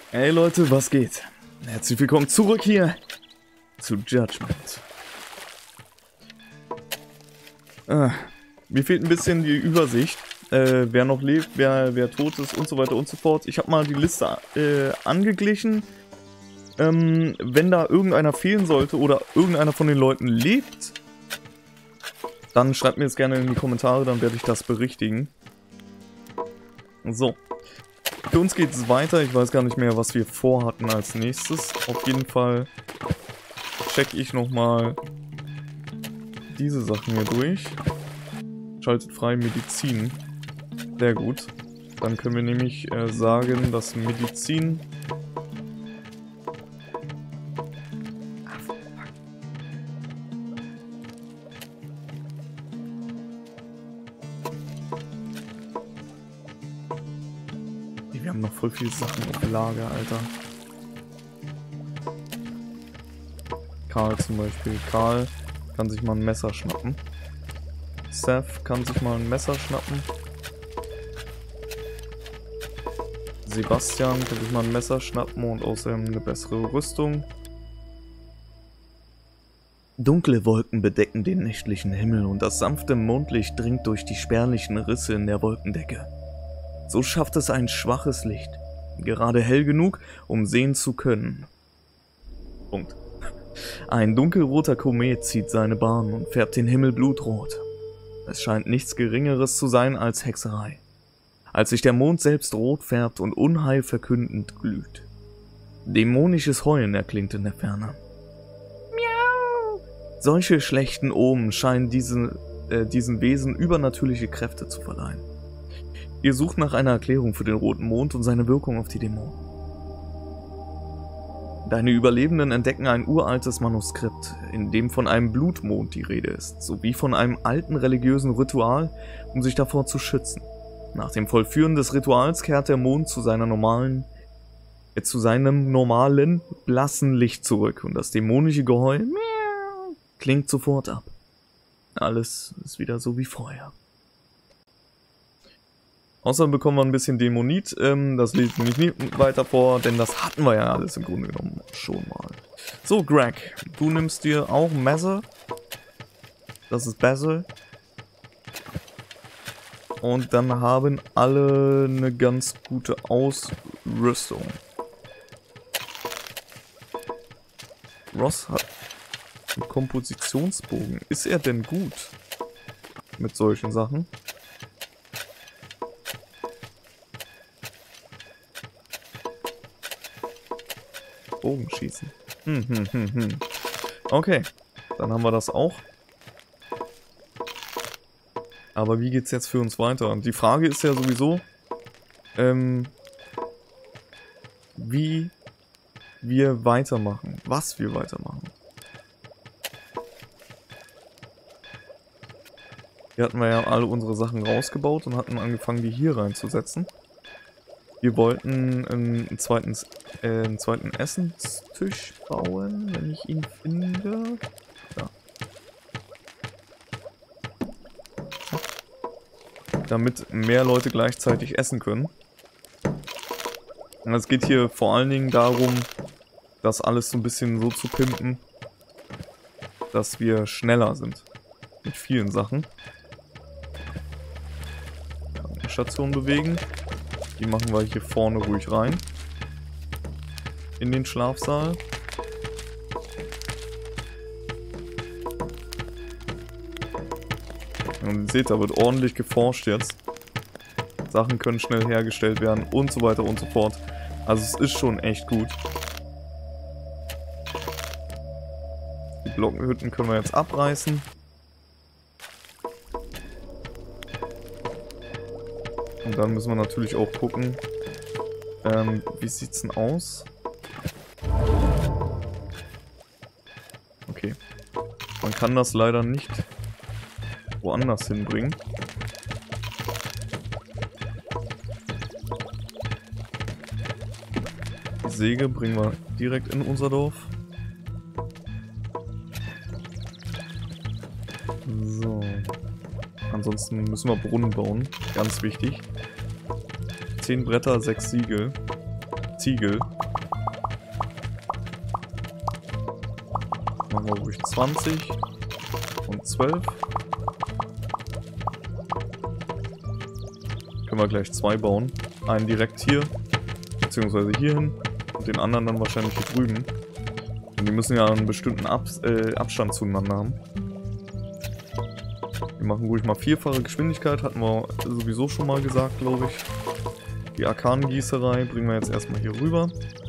Hey Leute, was geht? Herzlich willkommen zurück hier zu Judgment. Mir fehlt ein bisschen die Übersicht, wer noch lebt, wer tot ist und so weiter und so fort. Ich habe mal die Liste angeglichen. Wenn da irgendeiner fehlen sollte oder irgendeiner von den Leuten lebt, dann schreibt mir das gerne in die Kommentare, dann werde ich das berichtigen. So. Für uns geht es weiter. Ich weiß gar nicht mehr, was wir vorhatten als nächstes. Auf jeden Fall checke ich nochmal diese Sachen hier durch. Schaltet frei Medizin. Sehr gut. Dann können wir nämlich sagen, dass Medizin... Wir haben noch voll viele Sachen auf Lager, Alter. Karl zum Beispiel. Karl kann sich mal ein Messer schnappen. Seth kann sich mal ein Messer schnappen. Sebastian kann sich mal ein Messer schnappen und außerdem eine bessere Rüstung. Dunkle Wolken bedecken den nächtlichen Himmel und das sanfte Mondlicht dringt durch die spärlichen Risse in der Wolkendecke. So schafft es ein schwaches Licht, gerade hell genug, um sehen zu können. Punkt. Ein dunkelroter Komet zieht seine Bahn und färbt den Himmel blutrot. Es scheint nichts Geringeres zu sein als Hexerei, als sich der Mond selbst rot färbt und Unheil verkündend glüht. Dämonisches Heulen erklingt in der Ferne. Miau! Solche schlechten Omen scheinen diesen Wesen übernatürliche Kräfte zu verleihen. Ihr sucht nach einer Erklärung für den roten Mond und seine Wirkung auf die Dämonen. Deine Überlebenden entdecken ein uraltes Manuskript, in dem von einem Blutmond die Rede ist, sowie von einem alten religiösen Ritual, um sich davor zu schützen. Nach dem Vollführen des Rituals kehrt der Mond zu seinem normalen, blassen Licht zurück und das dämonische Geheul klingt sofort ab. Alles ist wieder so wie vorher. Außerdem bekommen wir ein bisschen Dämonit, das lese ich nicht weiter vor, denn das hatten wir ja alles im Grunde genommen schon mal. So, Greg, du nimmst dir auch Messer. Das ist Basil. Und dann haben alle eine ganz gute Ausrüstung. Ross hat einen Kompositionsbogen. Ist er denn gut mit solchen Sachen? Bogenschießen. Okay, dann haben wir das auch. Aber wie geht's jetzt für uns weiter? Und die Frage ist ja sowieso, wie wir weitermachen. Was wir weitermachen. Hier hatten wir ja alle unsere Sachen rausgebaut und hatten angefangen, die hier reinzusetzen. Wir wollten einen zweiten Essenstisch bauen, wenn ich ihn finde. Ja. Damit mehr Leute gleichzeitig essen können. Und es geht hier vor allen Dingen darum, das alles so ein bisschen so zu pimpen, dass wir schneller sind. Mit vielen Sachen. Ja, Station bewegen. Die machen wir hier vorne ruhig rein. In den Schlafsaal. Und ihr seht, da wird ordentlich geforscht jetzt. Sachen können schnell hergestellt werden und so weiter und so fort. Also es ist schon echt gut. Die Blockenhütten können wir jetzt abreißen. Und dann müssen wir natürlich auch gucken, wie sieht's denn aus? Okay. Man kann das leider nicht woanders hinbringen. Die Säge bringen wir direkt in unser Dorf. So. Ansonsten müssen wir Brunnen bauen. Ganz wichtig. 10 Bretter, 6 Ziegel. Machen wir ruhig 20 und 12. Können wir gleich 2 bauen. Einen direkt hier, beziehungsweise hier hin und den anderen dann wahrscheinlich hier drüben. Und die müssen ja einen bestimmten Abstand zueinander haben. Wir machen ruhig mal 4-fache Geschwindigkeit, hatten wir sowieso schon mal gesagt, glaube ich. Die Arkanengießerei bringen wir jetzt erstmal hier rüber.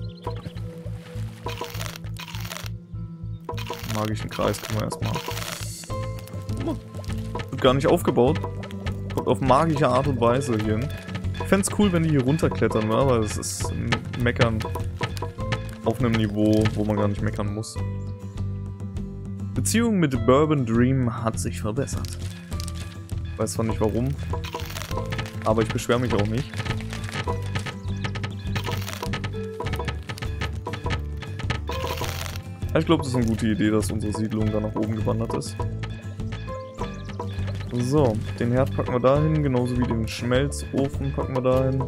Magischen Kreis können wir erstmal. Wird gar nicht aufgebaut. Kommt auf magische Art und Weise hier hin. Ich fände es cool, wenn die hier runterklettern, ne? Aber es ist Meckern auf einem Niveau, wo man gar nicht meckern muss. Beziehung mit Bourbon Dream hat sich verbessert. Weiß zwar nicht warum, aber ich beschwere mich auch nicht. Ich glaube, das ist eine gute Idee, dass unsere Siedlung da nach oben gewandert ist. So, den Herd packen wir dahin, genauso wie den Schmelzofen packen wir dahin.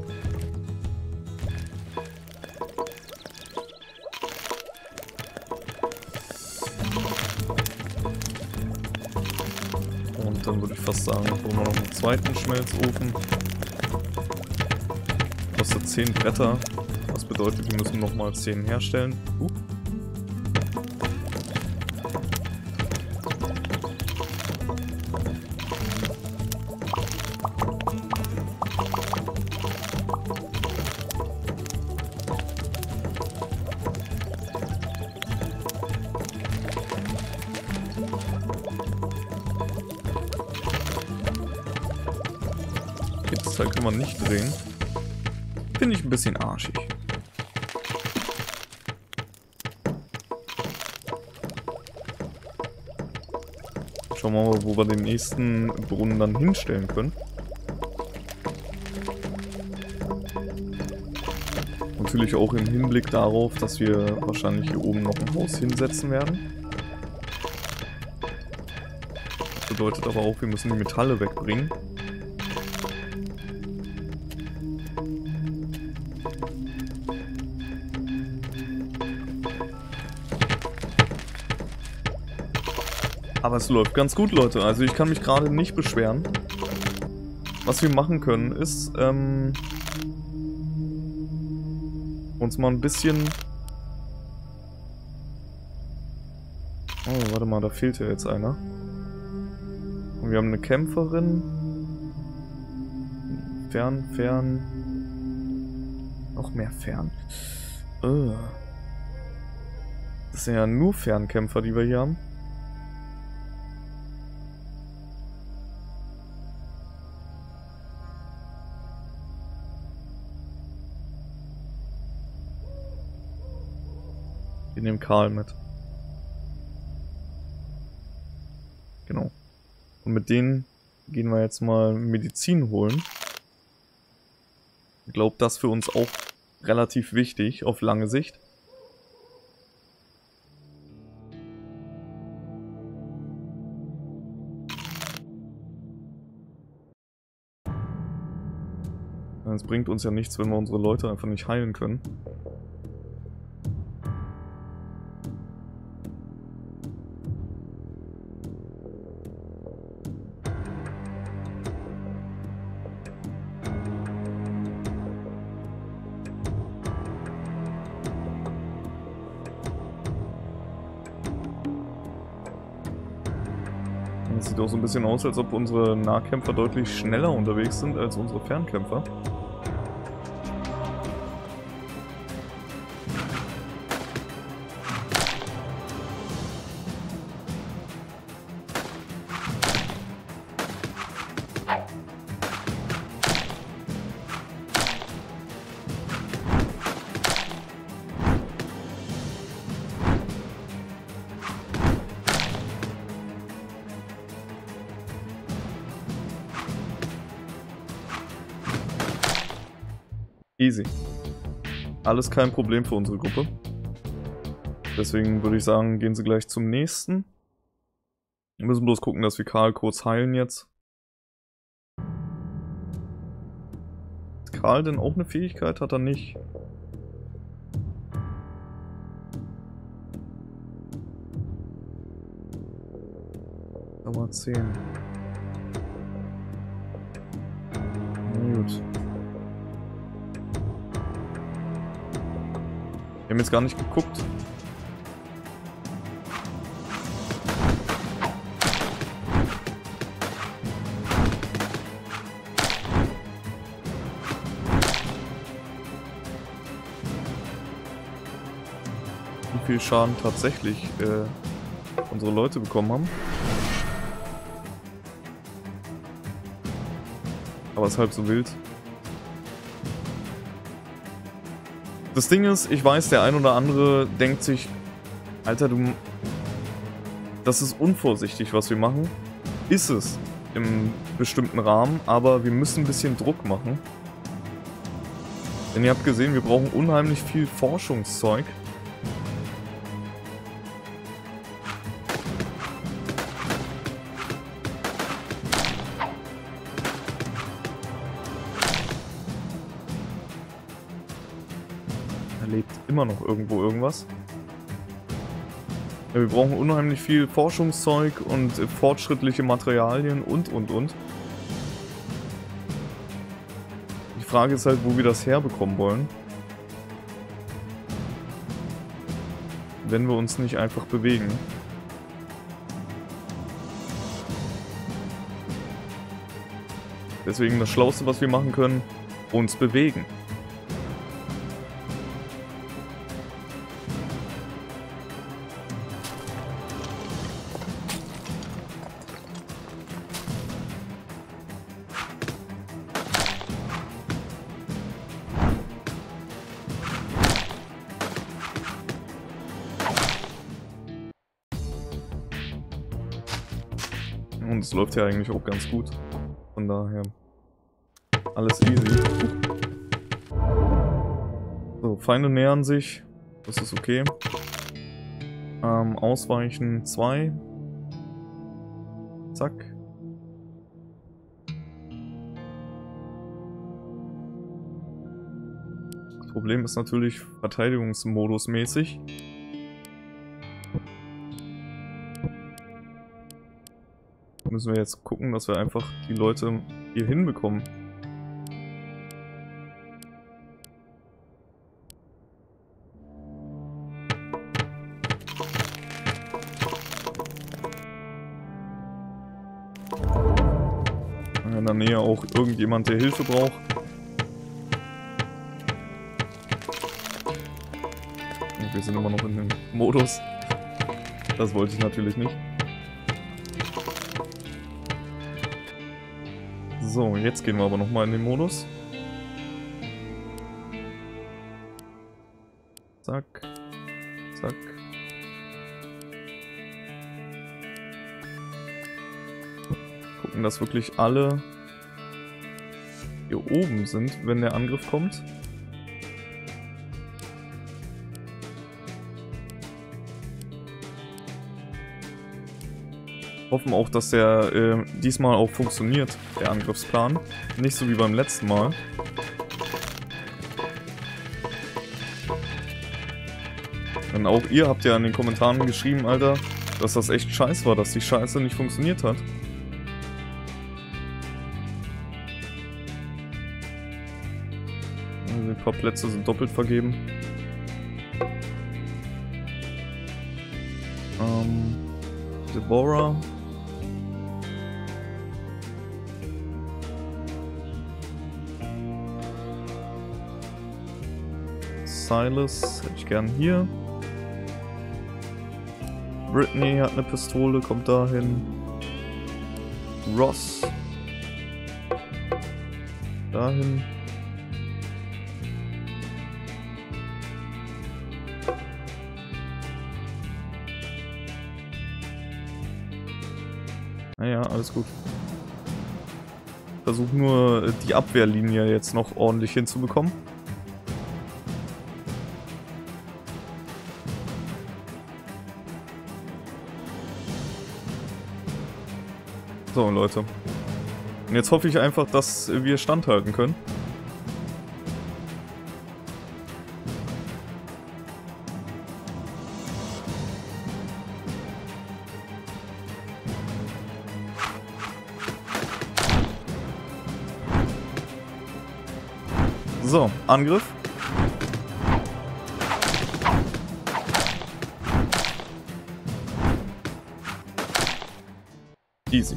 Und dann würde ich fast sagen, brauchen wir noch einen zweiten Schmelzofen. Kostet 10 Bretter. Das bedeutet, wir müssen nochmal 10 herstellen. Das Teil kann man nicht drehen. Finde ich ein bisschen arschig. Schauen wir mal, wo wir den nächsten Brunnen dann hinstellen können. Natürlich auch im Hinblick darauf, dass wir wahrscheinlich hier oben noch ein Haus hinsetzen werden. Das bedeutet aber auch, wir müssen die Metalle wegbringen. Aber es läuft ganz gut, Leute. Also ich kann mich gerade nicht beschweren. Was wir machen können, ist uns mal ein bisschen... Oh, warte mal, da fehlt ja jetzt einer. Und wir haben eine Kämpferin. Fern. Noch mehr Fern. Das sind ja nur Fernkämpfer, die wir hier haben. Wir nehmen Karl mit. Genau. Und mit denen gehen wir jetzt mal Medizin holen. Ich glaube, das ist für uns auch relativ wichtig auf lange Sicht. Es bringt uns ja nichts, wenn wir unsere Leute einfach nicht heilen können. Es sieht auch so ein bisschen aus, als ob unsere Nahkämpfer deutlich schneller unterwegs sind als unsere Fernkämpfer. Easy. Alles kein Problem für unsere Gruppe. Deswegen würde ich sagen, gehen sie gleich zum nächsten. Wir müssen bloß gucken, dass wir Karl kurz heilen jetzt. Hat Karl denn auch eine Fähigkeit? Hat er nicht? Nummer 10. Na gut. Wir haben jetzt gar nicht geguckt. Wie viel Schaden tatsächlich unsere Leute bekommen haben. Aber es ist halb so wild. Das Ding ist, ich weiß, der ein oder andere denkt sich, Alter, das ist unvorsichtig, was wir machen. Ist es im bestimmten Rahmen, aber wir müssen ein bisschen Druck machen. Denn ihr habt gesehen, wir brauchen unheimlich viel Forschungszeug. Lebt immer noch irgendwo irgendwas. Ja, wir brauchen unheimlich viel Forschungszeug und fortschrittliche Materialien und. Die Frage ist halt, wo wir das herbekommen wollen. Wenn wir uns nicht einfach bewegen. Deswegen das Schlauste, was wir machen können, uns bewegen. Und es läuft ja eigentlich auch ganz gut. Von daher alles easy. So, Feinde nähern sich. Das ist okay. Ausweichen 2. Zack. Das Problem ist natürlich Verteidigungsmodus mäßig. Müssen wir jetzt gucken, dass wir einfach die Leute hier hinbekommen. In der Nähe auch irgendjemand, der Hilfe braucht. Und wir sind immer noch in dem Modus. Das wollte ich natürlich nicht. So, jetzt gehen wir aber nochmal in den Modus. Zack. Zack. Gucken, dass wirklich alle hier oben sind, wenn der Angriff kommt. Hoffen auch, dass der diesmal auch funktioniert, der Angriffsplan. Nicht so wie beim letzten Mal. Denn auch ihr habt ja in den Kommentaren geschrieben, Alter, dass das echt scheiße war, dass die Scheiße nicht funktioniert hat. Also ein paar Plätze sind doppelt vergeben. Deborah. Silas hätte ich gern hier. Brittany hat eine Pistole, kommt dahin. Ross. Dahin. Naja, alles gut. Versuch nur die Abwehrlinie jetzt noch ordentlich hinzubekommen. So, Leute. Und jetzt hoffe ich einfach, dass wir standhalten können. So, Angriff. Easy.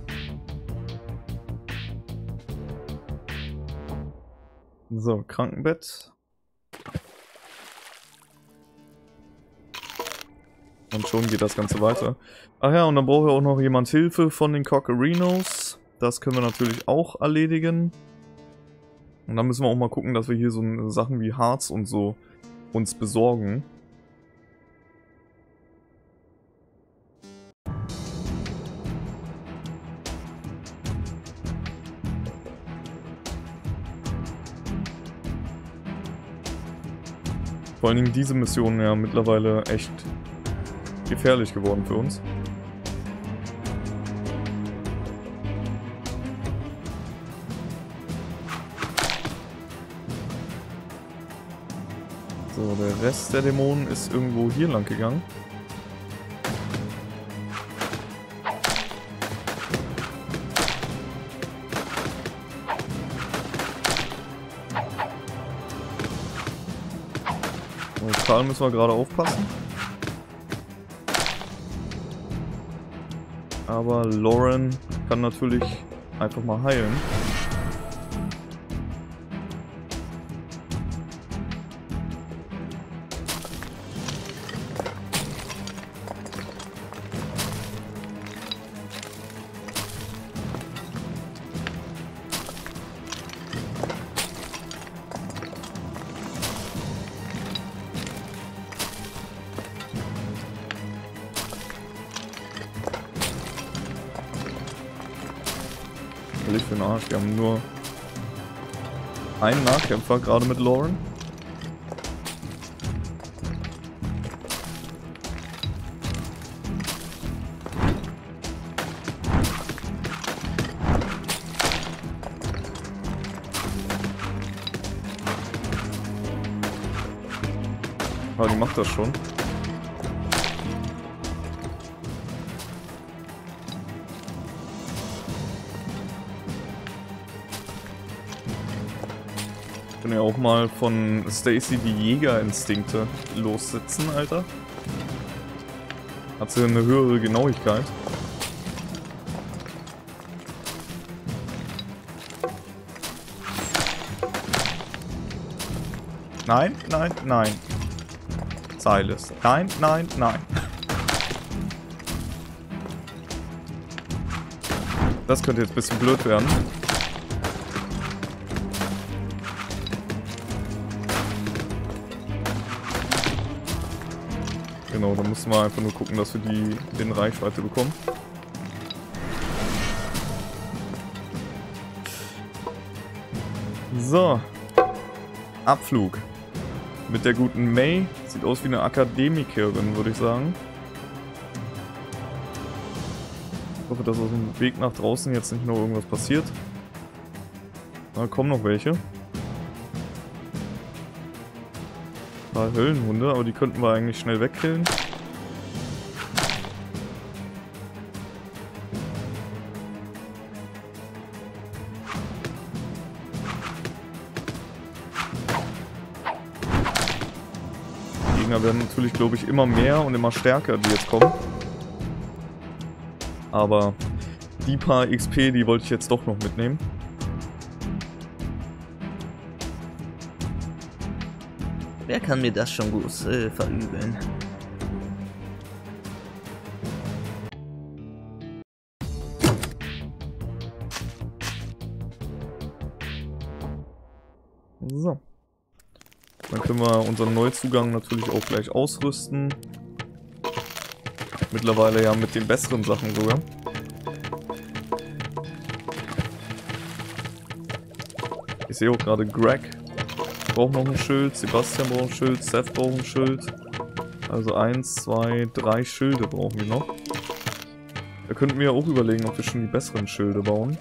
So, Krankenbett. Und schon geht das Ganze weiter. Ach ja, und dann braucht ja auch noch jemand Hilfe von den Cockerinos. Das können wir natürlich auch erledigen. Und dann müssen wir auch mal gucken, dass wir hier so Sachen wie Harz und so uns besorgen. Vor allen Dingen diese Mission ja mittlerweile echt gefährlich geworden für uns. So, der Rest der Dämonen ist irgendwo hier lang gegangen. So, Karl müssen wir gerade aufpassen. Aber Lauren kann natürlich einfach mal heilen. Völlig für den Arsch. Wir haben nur einen Nahkämpfer, gerade mit Lauren. Aber die macht das schon. Ich kann ja auch mal von Stacy die Jägerinstinkte lossitzen, Alter. Hat sie eine höhere Genauigkeit. Nein, nein, nein. Silas. Nein, nein, nein. Das könnte jetzt ein bisschen blöd werden. Genau, da müssen wir einfach nur gucken, dass wir die in Reichweite bekommen. So. Abflug. Mit der guten May. Sieht aus wie eine Akademikerin, würde ich sagen. Ich hoffe, dass auf dem Weg nach draußen jetzt nicht noch irgendwas passiert. Da kommen noch welche. Ein paar Höllenhunde, aber die könnten wir eigentlich schnell wegkillen. Die Gegner werden natürlich, glaube ich, immer mehr und immer stärker, die jetzt kommen. Aber die paar XP, die wollte ich jetzt doch noch mitnehmen. Wer kann mir das schon gut verübeln? So. Dann können wir unseren Neuzugang natürlich auch gleich ausrüsten. Mittlerweile ja mit den besseren Sachen sogar. Ich sehe auch gerade Greg braucht noch ein Schild, Sebastian braucht ein Schild, Seth braucht ein Schild. Also 1, 2, 3 Schilde brauchen wir noch. Da könnten wir ja auch überlegen, ob wir schon die besseren Schilde bauen.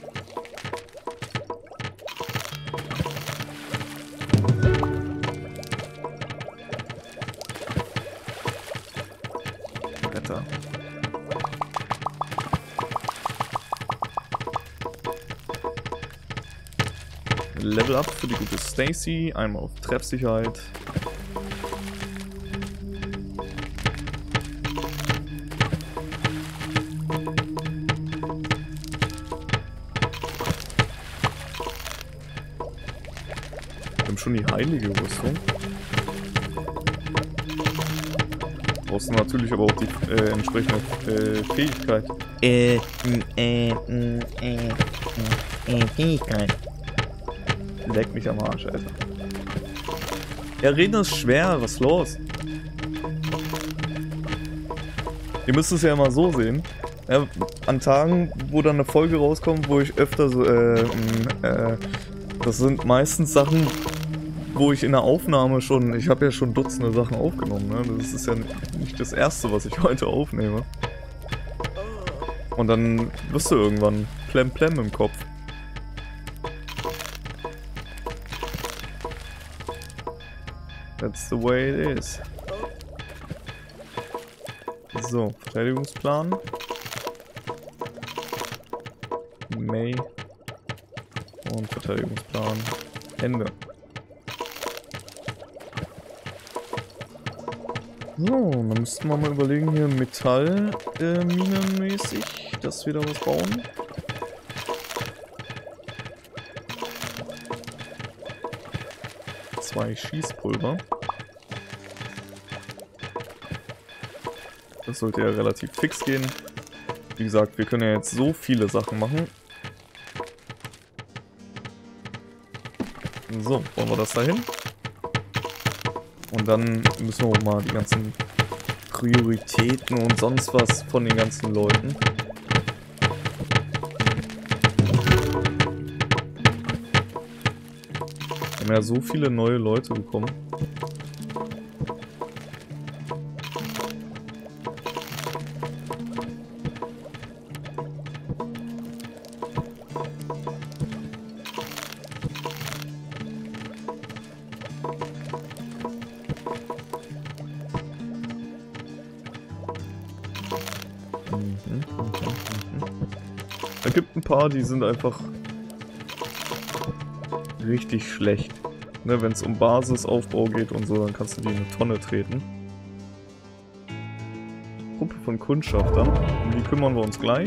Wetter. Level Up für die gute Stacy. Einmal auf Treffsicherheit. Wir haben schon die heilige Rüstung. Brauchst du natürlich aber auch die entsprechende Fähigkeit. Fähigkeit. Leck mich am Arsch, Alter. Ja, reden ist schwer, was ist los? Ihr müsst es ja immer so sehen. Ja, an Tagen, wo dann eine Folge rauskommt, wo ich öfter so, das sind meistens Sachen, wo ich in der Aufnahme schon, ich habe ja schon Dutzende Sachen aufgenommen, ne? Das ist ja nicht das erste, was ich heute aufnehme. Und dann wirst du irgendwann plem im Kopf. That's the way it is. So, Verteidigungsplan. May. Und Verteidigungsplan. Ende. So, dann müssten wir mal überlegen hier Metallminenmäßig, dass wir da was bauen. Zwei Schießpulver. Das sollte ja relativ fix gehen. Wie gesagt, wir können ja jetzt so viele Sachen machen. So, bauen wir das dahin. Und dann müssen wir auch mal die ganzen Prioritäten und sonst was von den ganzen Leuten. Wir haben ja so viele neue Leute bekommen. Es gibt ein paar, die sind einfach richtig schlecht. Ne, wenn es um Basisaufbau geht und so, dann kannst du die in eine Tonne treten. Gruppe von Kundschaftern, um die kümmern wir uns gleich.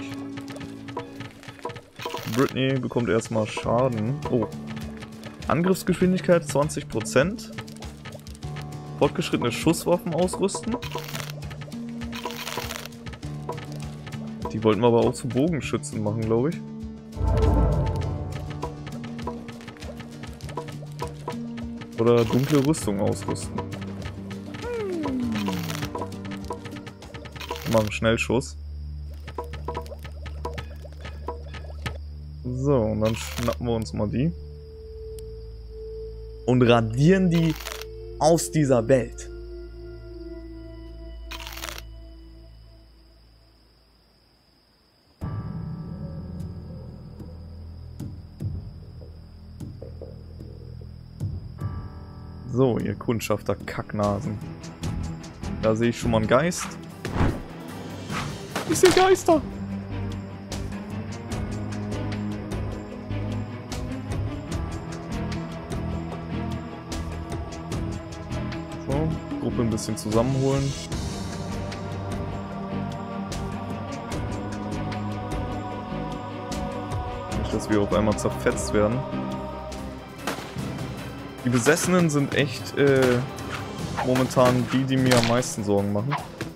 Brittany bekommt erstmal Schaden. Oh. Angriffsgeschwindigkeit 20%. Fortgeschrittene Schusswaffen ausrüsten. Die wollten wir aber auch zu Bogenschützen machen, glaube ich. Oder dunkle Rüstung ausrüsten. Machen einen Schnellschuss. So, und dann schnappen wir uns mal die. Und radieren die aus dieser Welt. So, ihr Kundschafter Kacknasen. Da sehe ich schon mal einen Geist. Ich sehe Geister! So, Gruppe ein bisschen zusammenholen. Nicht, dass wir auf einmal zerfetzt werden. Die Besessenen sind echt momentan die mir am meisten Sorgen machen.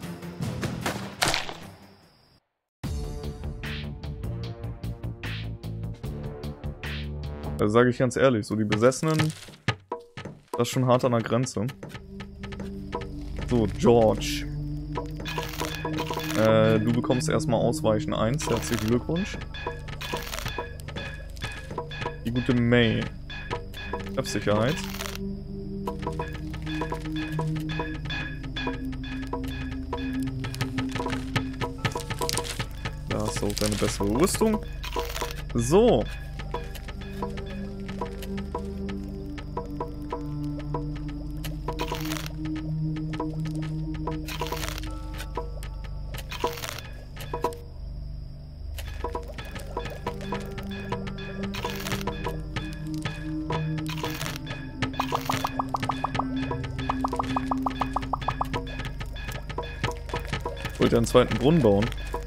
Also sage ich ganz ehrlich, so die Besessenen, das ist schon hart an der Grenze. So, George. Du bekommst erstmal Ausweichen 1, herzlichen Glückwunsch. Die gute May. Treffsicherheit. Da hast du auch deine bessere Rüstung. So. wollte ja einen zweiten Brunnen bauen.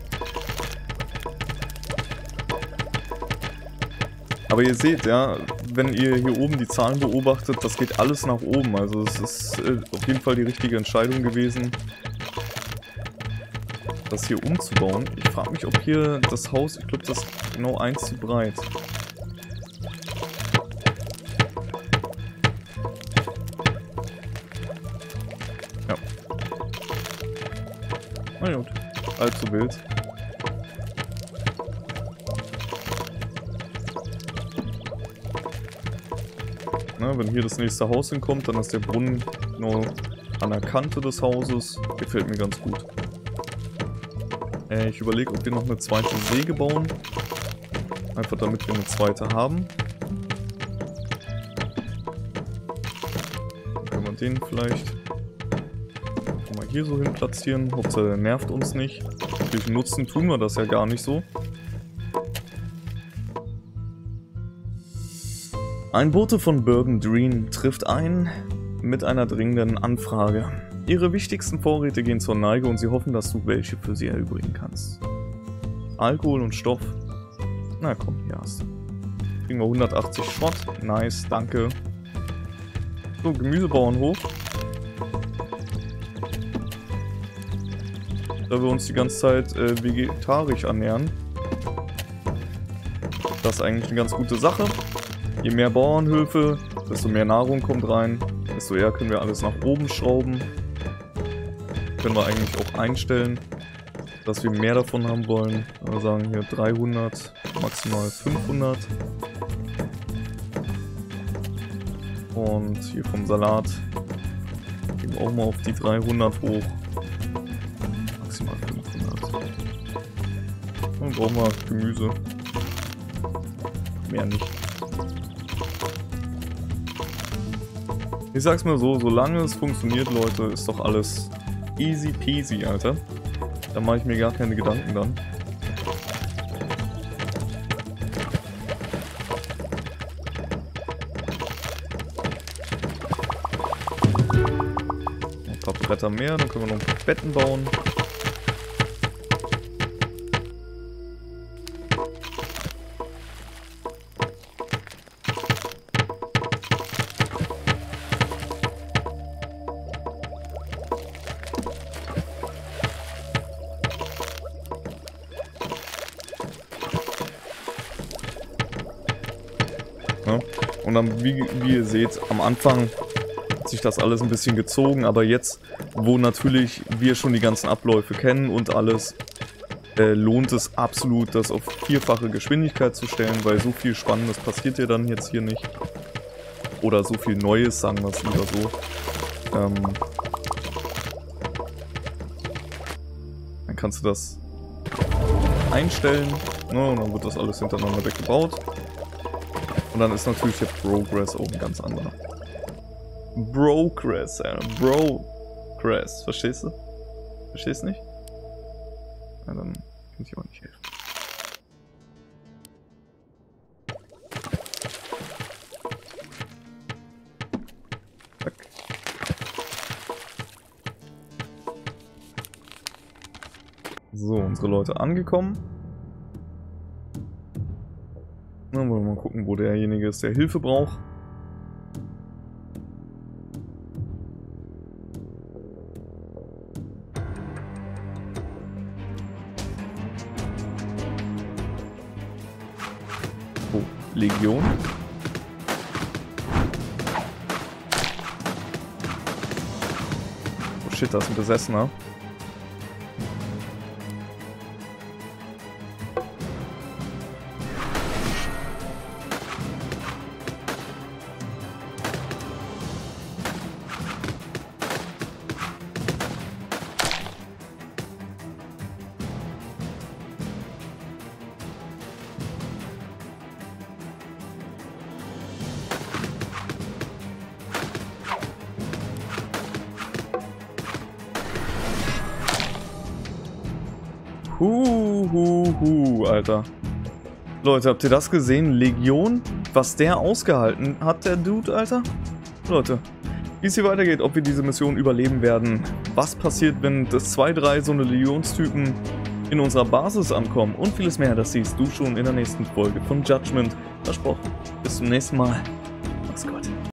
Aber ihr seht ja, wenn ihr hier oben die Zahlen beobachtet, das geht alles nach oben. Also es ist auf jeden Fall die richtige Entscheidung gewesen, das hier umzubauen. Ich frage mich, ob hier das Haus, ich glaube, das ist genau 1 zu breit. Ja. Na gut, allzu wild. Na, wenn hier das nächste Haus hinkommt, dann ist der Brunnen genau an der Kante des Hauses. Gefällt mir ganz gut. Ich überlege, ob wir noch eine zweite Säge bauen. Einfach damit wir eine zweite haben. Dann können wir den vielleicht mal hier so hin platzieren. Hauptsache der nervt uns nicht. Natürlich nutzen tun wir das ja gar nicht so. Ein Bote von Burgondreen trifft ein mit einer dringenden Anfrage. Ihre wichtigsten Vorräte gehen zur Neige und sie hoffen, dass du welche für sie erübrigen kannst. Alkohol und Stoff. Na komm, hier hast du. Kriegen wir 180 Schrott. Nice, danke. So, Gemüsebauernhof. Da wir uns die ganze Zeit vegetarisch ernähren. Das ist eigentlich eine ganz gute Sache. Je mehr Bauernhöfe, desto mehr Nahrung kommt rein. Desto eher können wir alles nach oben schrauben. Können wir eigentlich auch einstellen, dass wir mehr davon haben wollen. Wir sagen hier 300, maximal 500. Und hier vom Salat gehen wir auch mal auf die 300 hoch. Maximal 500. Dann brauchen wir Gemüse. Mehr nicht. Ich sag's mal so, solange es funktioniert, Leute, ist doch alles easy peasy, Alter. Da mache ich mir gar keine Gedanken dann. Ein paar Bretter mehr, dann können wir noch ein paar Betten bauen. Und dann, wie ihr seht, am Anfang hat sich das alles ein bisschen gezogen, aber jetzt, wo natürlich wir schon die ganzen Abläufe kennen und alles, lohnt es absolut, das auf 4-fache Geschwindigkeit zu stellen, weil so viel Spannendes passiert ja dann jetzt hier nicht. Oder so viel Neues, sagen wir es lieber so. Dann kannst du das einstellen, ne, und dann wird das alles hintereinander weggebaut. Und dann ist natürlich der Progress auch ein ganz anderer. Progress, Progress, verstehst du? Verstehst du nicht? Ja, dann kann ich auch nicht helfen. Zack. So, unsere Leute angekommen. Dann wollen wir mal gucken, wo derjenige ist, der Hilfe braucht. Oh, Legion. Oh shit, da ist ein Besessener. Alter. Leute, habt ihr das gesehen? Legion? Was der ausgehalten hat, der Dude, Alter? Leute, wie es hier weitergeht, ob wir diese Mission überleben werden, was passiert, wenn das 2, 3 so eine Legionstypen in unserer Basis ankommen und vieles mehr, das siehst du schon in der nächsten Folge von Judgment. Versprochen. Bis zum nächsten Mal. Mach's gut.